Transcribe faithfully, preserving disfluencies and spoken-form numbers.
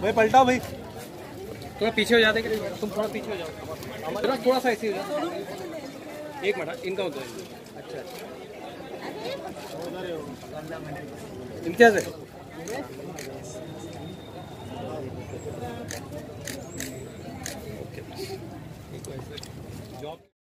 भाई पलटाओ भाई, थोड़ा पीछे हो जाते, तुम थोड़ा पीछे हो जाओ, थोड़ा थोड़ा सा ऐसे हो जाओ। एक मिनट, इनका होता है। अच्छा इम्तियाज है।